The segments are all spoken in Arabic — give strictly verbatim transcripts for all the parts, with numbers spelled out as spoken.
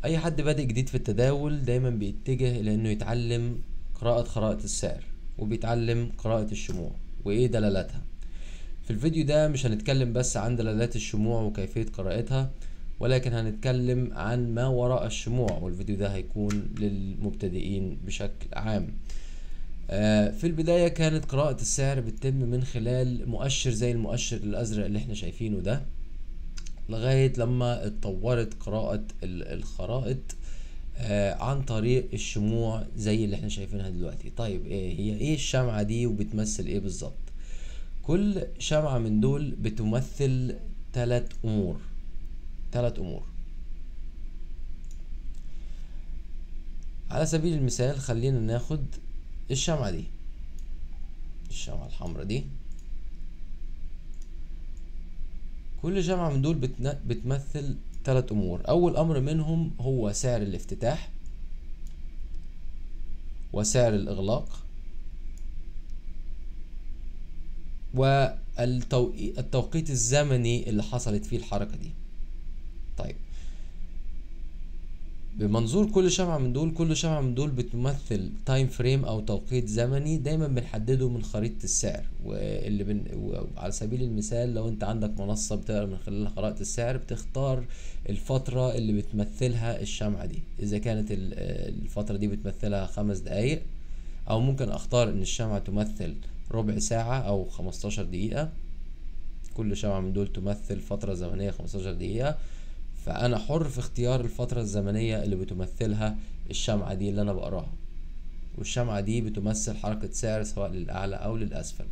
اي حد بادئ جديد في التداول دايما بيتجه الى انه يتعلم قراءة خرائط السعر، وبيتعلم قراءة الشموع وايه دلالاتها. في الفيديو ده مش هنتكلم بس عن دلالات الشموع وكيفية قراءتها، ولكن هنتكلم عن ما وراء الشموع، والفيديو ده هيكون للمبتدئين بشكل عام. آه، في البداية كانت قراءة السعر بتتم من خلال مؤشر زي المؤشر الأزرق اللي احنا شايفينه ده، لغاية لما اتطورت قراءة الخرائط آه عن طريق الشموع زي اللي احنا شايفينها دلوقتي. طيب ايه هي ايه الشمعة دي وبتمثل ايه بالظبط؟ كل شمعة من دول بتمثل ثلاث امور ثلاث امور على سبيل المثال خلينا ناخد الشمعة دي، الشمعة الحمراء دي. كل شمعة من دول بتمثل ثلاث امور. اول امر منهم هو سعر الافتتاح، وسعر الاغلاق، والتوقيت الزمني اللي حصلت فيه الحركة دي. طيب بمنظور كل شمعة من دول، كل شمعة من دول بتمثل تايم فريم او توقيت زمني دايما بنحدده من خريطة السعر. واللي بن... على سبيل المثال لو انت عندك منصة بتقرا من خلال خرائط السعر، بتختار الفترة اللي بتمثلها الشمعة دي. اذا كانت الفترة دي بتمثلها خمس دقايق، او ممكن اختار ان الشمعة تمثل ربع ساعة او خمستاشر دقيقة. كل شمعة من دول تمثل فترة زمنية خمستاشر دقيقة، فأنا حر في اختيار الفترة الزمنية اللي بتمثلها الشمعة دي اللي أنا بقراها. والشمعة دي بتمثل حركة سعر سواء للأعلى أو للأسفل.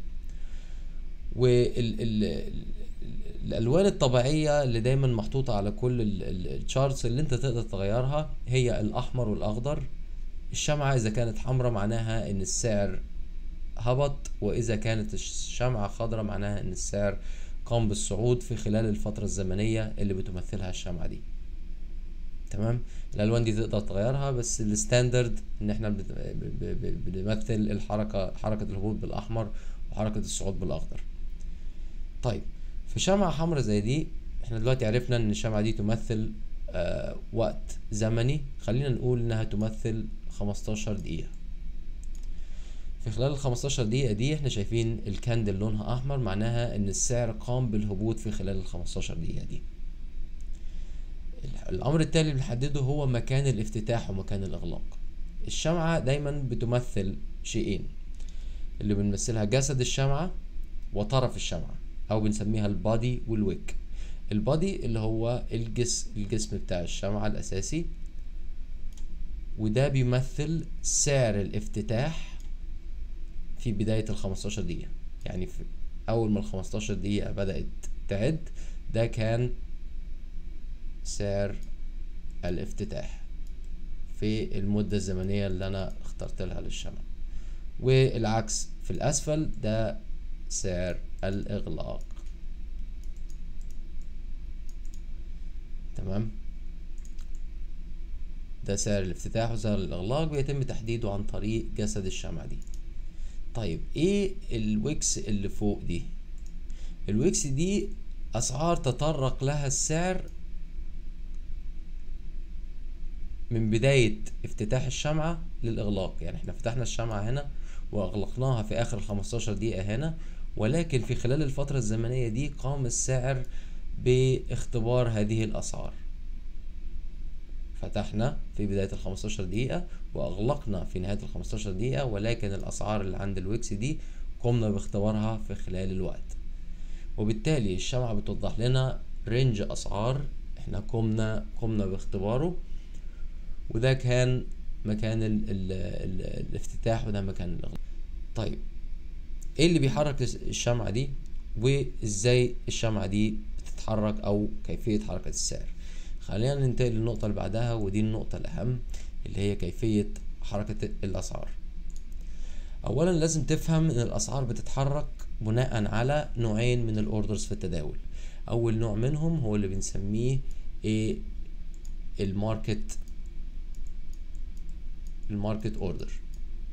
والألوان الطبيعية اللي دايما محطوطة على كل الشارتس اللي انت تقدر تغيرها هي الأحمر والأخضر. الشمعة إذا كانت حمراء معناها إن السعر هبط، وإذا كانت الشمعة خضراء معناها إن السعر قام بالصعود في خلال الفترة الزمنية اللي بتمثلها الشمعة دي. تمام. الألوان دي تقدر تغيرها، بس الستاندرد إن احنا بنمثل الحركة، حركة الهبوط بالأحمر وحركة الصعود بالأخضر. طيب في شمعة حمراء زي دي، احنا دلوقتي عرفنا إن الشمعة دي تمثل آه وقت زمني. خلينا نقول إنها تمثل خمستاشر دقيقة. في خلال ال خمستاشر دقيقة دي احنا شايفين الكاندل لونها احمر، معناها ان السعر قام بالهبوط في خلال ال خمستاشر دقيقة دي. الامر التالي اللي بنحدده هو مكان الافتتاح ومكان الاغلاق. الشمعة دايما بتمثل شيئين، اللي بنمثلها جسد الشمعة وطرف الشمعة، او بنسميها البادي والويك. البادي اللي هو الجسم الجسم بتاع الشمعة الاساسي، وده بيمثل سعر الافتتاح في بداية ال خمستاشر دقيقة. يعني في أول ما ال خمستاشر دقيقة بدأت تعد، ده كان سعر الافتتاح في المدة الزمنية اللي أنا اخترت لها للشمع. والعكس في الأسفل ده سعر الإغلاق. تمام. ده سعر الافتتاح وسعر الإغلاق بيتم تحديده عن طريق جسد الشمعة دي. طيب ايه الويكس اللي فوق دي؟ الويكس دي اسعار تطرق لها السعر من بداية افتتاح الشمعة للإغلاق. يعني احنا فتحنا الشمعة هنا وأغلقناها في آخر خمستاشر دقيقة هنا، ولكن في خلال الفترة الزمنية دي قام السعر باختبار هذه الأسعار. فتحنا في بداية ال خمستاشر دقيقة وأغلقنا في نهاية ال خمستاشر دقيقة، ولكن الأسعار اللي عند الويكس دي قمنا باختبارها في خلال الوقت. وبالتالي الشمعة بتوضح لنا رينج أسعار احنا قمنا قمنا باختباره، وده كان مكان ال ال ال الافتتاح وده مكان الإغلاق. طيب ايه اللي بيحرك الشمعة دي، وازاي الشمعة دي بتتحرك او كيفية حركة السعر؟ خلينا ننتقل للنقطة اللي بعدها، ودي النقطة الأهم اللي هي كيفية حركة الأسعار. أولا لازم تفهم إن الأسعار بتتحرك بناء على نوعين من الأوردرز في التداول. أول نوع منهم هو اللي بنسميه إيه؟ الماركت الماركت أوردر.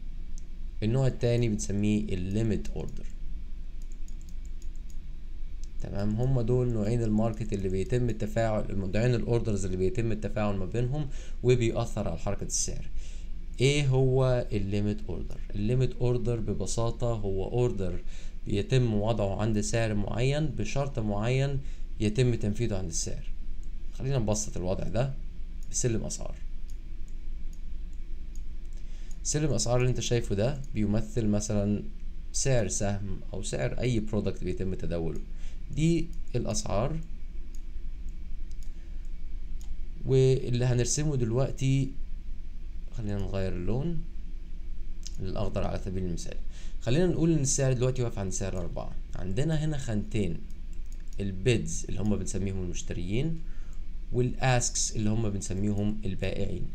النوع التاني بنسميه الليميت أوردر. تمام. هم دول نوعين الماركت اللي بيتم التفاعل، نوعين الاوردرز اللي بيتم التفاعل ما بينهم وبيأثر على حركة السعر. ايه هو الليميت اوردر؟ الليميت اوردر ببساطة هو اوردر بيتم وضعه عند سعر معين بشرط معين يتم تنفيذه عند السعر. خلينا نبسط الوضع ده بسلم اسعار. سلم اسعار اللي انت شايفه ده بيمثل مثلا سعر سهم او سعر اي برودكت بيتم تداوله. دي الاسعار، واللي هنرسمه دلوقتي خلينا نغير اللون للاخضر على سبيل المثال. خلينا نقول ان السعر دلوقتي واقف عند سعر أربعة. عندنا هنا خانتين، البيدز اللي هم بنسميهم المشتريين والاسكس اللي هم بنسميهم البائعين.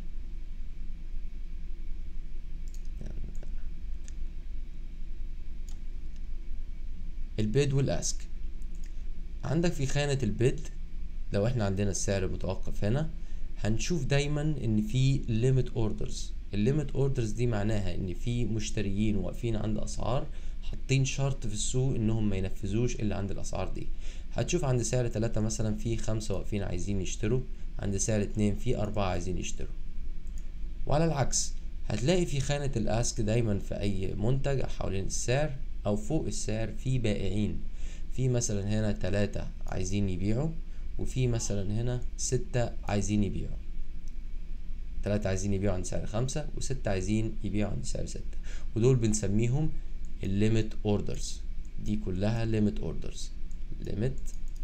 البيد والاسك. عندك في خانة البيد لو احنا عندنا السعر متوقف هنا هنشوف دايما ان في ليميت اوردرز. الليميت اوردرز دي معناها ان في مشتريين واقفين عند اسعار حاطين شرط في السوق انهم ما ينفذوش الا عند الاسعار دي. هتشوف عند سعر تلاتة مثلا في خمسة واقفين عايزين يشتروا، عند سعر اتنين في اربعة عايزين يشتروا. وعلى العكس هتلاقي في خانة الاسك دايما في اي منتج حوالين السعر او فوق السعر في بائعين. في مثلا هنا تلاتة عايزين يبيعوا، وفي مثلا هنا ستة عايزين يبيعوا. تلاتة عايزين يبيعوا عند سعر خمسة وستة عايزين يبيعوا عند سعر ستة، ودول بنسميهم الليميت اوردرز. دي كلها ليميت اوردرز، ليميت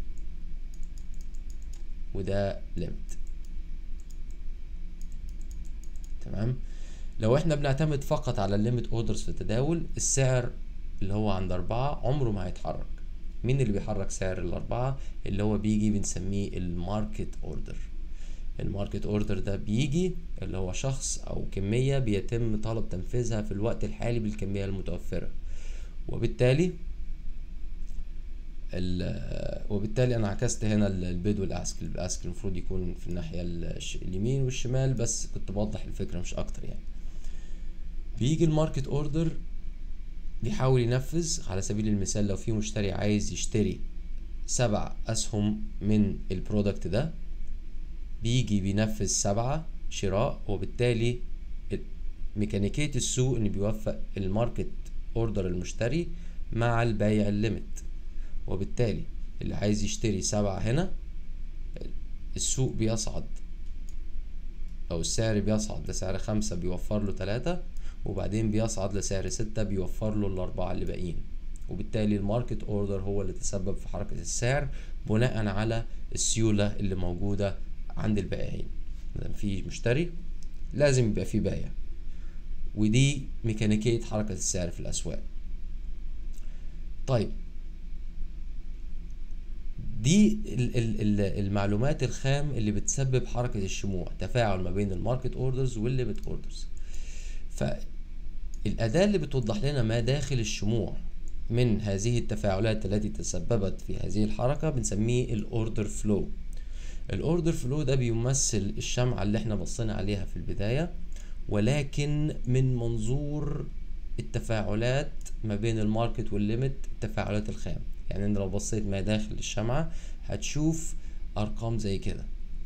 وده ليميت. تمام. لو احنا بنعتمد فقط على الليميت اوردرز في التداول، السعر اللي هو عند أربعة عمره ما هيتحرك. مين اللي بيحرك سعر الأربعة؟ اللي هو بيجي بنسميه الماركت اوردر. الماركت اوردر ده بيجي اللي هو شخص او كمية بيتم طلب تنفيذها في الوقت الحالي بالكمية المتوفرة، وبالتالي وبالتالي انا عكست هنا البيد والاسك. الاسك المفروض يكون في الناحية اليمين والشمال، بس كنت بوضح الفكرة مش اكتر يعني. بيجي الماركت اوردر بيحاول ينفذ. على سبيل المثال لو في مشتري عايز يشتري سبع اسهم من البرودكت ده، بيجي بينفذ سبعة شراء، وبالتالي ميكانيكية السوق ان بيوفق الماركت اوردر المشتري مع البايع الليمت، وبالتالي اللي عايز يشتري سبعة هنا السوق بيصعد او السعر بيصعد لسعر خمسة بيوفر له تلاتة، وبعدين بيصعد لسعر ستة بيوفر له الاربعة اللي باقيين، وبالتالي الماركت اوردر هو اللي تسبب في حركة السعر بناء على السيولة اللي موجودة عند البائعين. لما في مشتري لازم يبقى في بايع، ودي ميكانيكية حركة السعر في الأسواق. طيب دي ال ال ال المعلومات الخام اللي بتسبب حركة الشموع، تفاعل ما بين الماركت اوردرز والليميت اوردرز. فالأداة اللي بتوضح لنا ما داخل الشموع من هذه التفاعلات التي تسببت في هذه الحركة بنسميه الاوردر فلو. الاوردر فلو ده بيمثل الشمعة اللي احنا بصينا عليها في البداية، ولكن من منظور التفاعلات ما بين الماركت والليميت، التفاعلات الخام. يعني انت لو بصيت ما داخل الشمعة هتشوف ارقام زي كده.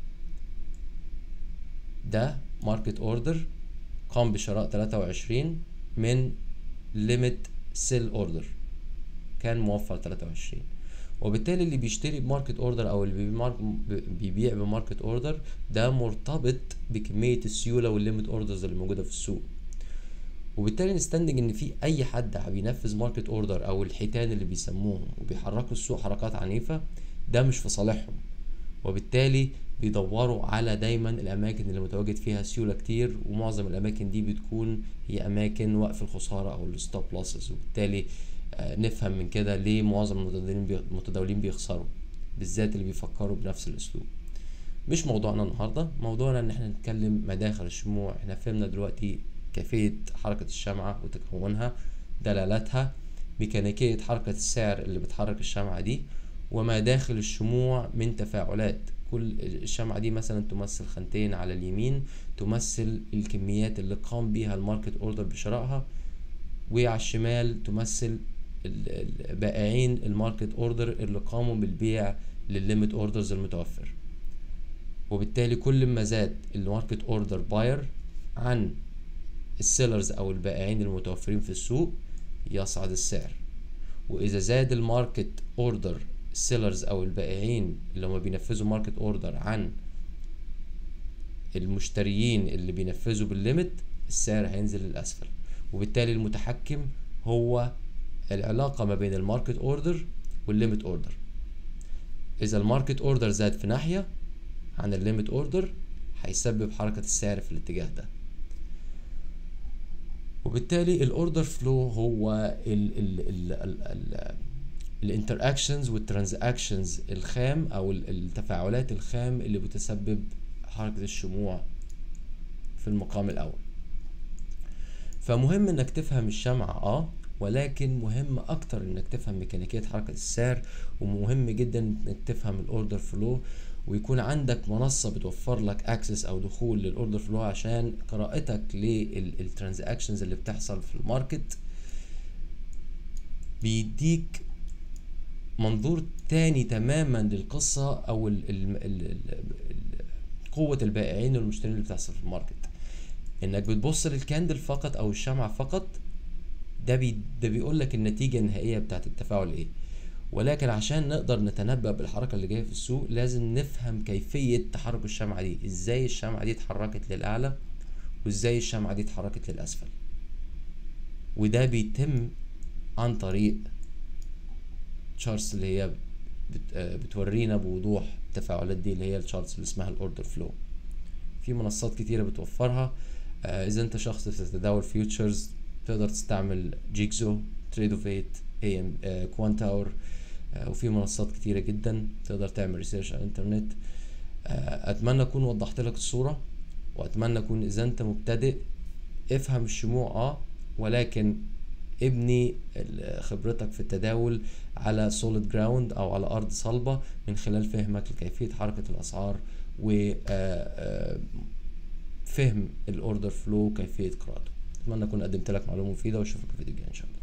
ده ماركت اوردر قام بشراء تلاتة وعشرين من ليميت سيل اوردر كان موفر تلاتة وعشرين، وبالتالي اللي بيشتري بماركت اوردر او اللي بيبيع بماركت اوردر ده مرتبط بكمية السيولة والليميت اوردرز اللي موجودة في السوق، وبالتالي نستنتج ان في اي حد بينفذ ماركت اوردر او الحيتان اللي بيسموهم وبيحركوا السوق حركات عنيفة ده مش في صالحهم، وبالتالي بيدوروا على دايما الاماكن اللي متواجد فيها سيولة كتير، ومعظم الاماكن دي بتكون هي اماكن وقف الخسارة او الستوب لوسز. وبالتالي آه نفهم من كده ليه معظم المتداولين بيخسروا، بالذات اللي بيفكروا بنفس الاسلوب. مش موضوعنا النهاردة، موضوعنا ان احنا نتكلم مداخل الشموع. احنا فهمنا دلوقتي كيفية حركة الشمعة وتكونها، دلالاتها، ميكانيكية حركة السعر اللي بتحرك الشمعة دي، وما داخل الشموع من تفاعلات. كل الشمعة دي مثلا تمثل خانتين، على اليمين تمثل الكميات اللي قام بيها الماركت اوردر بشرائها، وعلى الشمال تمثل بائعين الماركت اوردر اللي قاموا بالبيع للليميت اوردرز المتوفر. وبالتالي كل ما زاد الماركت اوردر باير عن السيلرز او البائعين المتوفرين في السوق يصعد السعر. واذا زاد الماركت اوردر السيلرز او البائعين اللي هم بينفذوا ماركت اوردر عن المشتريين اللي بينفذوا بالليميت، السعر هينزل للاسفل. وبالتالي المتحكم هو العلاقة ما بين الماركت اوردر والليميت اوردر. اذا الماركت اوردر زاد في ناحية عن الليميت اوردر هيسبب حركة السعر في الاتجاه ده. وبالتالي الاوردر فلو هو الانتراكشنز والترانزاكشنز الخام او التفاعلات الخام اللي بتسبب حركة الشموع في المقام الاول. فمهم انك تفهم الشمعة اه ولكن مهم اكتر انك تفهم ميكانيكية حركة السعر، ومهم جدا انك تفهم الاوردر فلو، ويكون عندك منصة بتوفر لك اكسس او دخول للاوردر فلو عشان قراءتك للترانزاكشنز اللي بتحصل في الماركت بيديك منظور تاني تماما للقصة او ال ال ال ال قوة البائعين والمشترين اللي بتحصل في الماركت. انك بتبص للكاندل فقط او الشمعة فقط ده بي ده بيقول لك النتيجة النهائية بتاعت التفاعل ايه، ولكن عشان نقدر نتنبأ بالحركة اللي جاية في السوق لازم نفهم كيفية تحرك الشمعة دي، ازاي الشمعة دي اتحركت للأعلى وازاي الشمعة دي اتحركت للأسفل. وده بيتم عن طريق تشارتس اللي هي بت بتورينا بوضوح التفاعلات دي، اللي هي التشارتس اللي اسمها الاوردر فلو. في منصات كتيرة بتوفرها. آه اذا انت شخص بتتداول فيوتشرز تقدر تستعمل جيكزو، تريدوفيت، اي ام آه كوانتاور، آه وفي منصات كتيرة جدا تقدر تعمل ريسيرش على الانترنت. آه اتمنى اكون وضحت لك الصورة، واتمنى اكون اذا انت مبتدئ افهم الشموع اه ولكن ابني خبرتك في التداول على solid ground او على ارض صلبة من خلال فهمك لكيفية حركة الاسعار وفهم الاوردر فلو وكيفية قراءته. اتمنى اكون قدمت لك معلومة مفيدة واشوفك في الفيديو الجاي ان شاء الله.